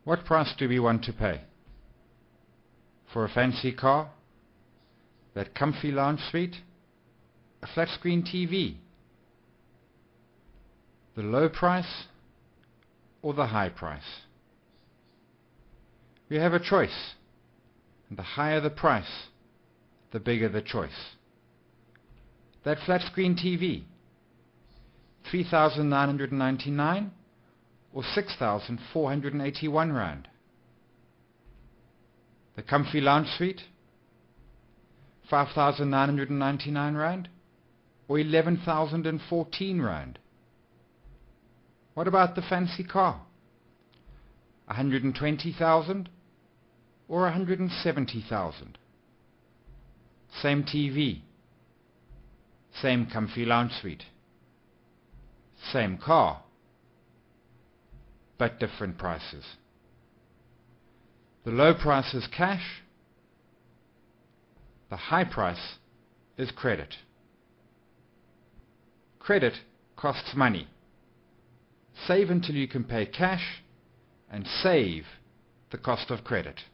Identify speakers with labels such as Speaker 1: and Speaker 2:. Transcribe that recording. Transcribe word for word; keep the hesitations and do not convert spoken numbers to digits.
Speaker 1: What price do we want to pay? For a fancy car? That comfy lounge suite? A flat screen T V? The low price or the high price? We have a choice, and the higher the price, the bigger the choice. That flat screen T V, three thousand nine hundred ninety-nine or six thousand four hundred eighty-one rand. The comfy lounge suite, five thousand nine hundred ninety-nine rand or eleven thousand fourteen rand. What about the fancy car? one hundred twenty thousand or one hundred seventy thousand? Same T V, same comfy lounge suite, same car, but different prices. The low price is cash, the high price is credit. Credit costs money. Save until you can pay cash and save the cost of credit.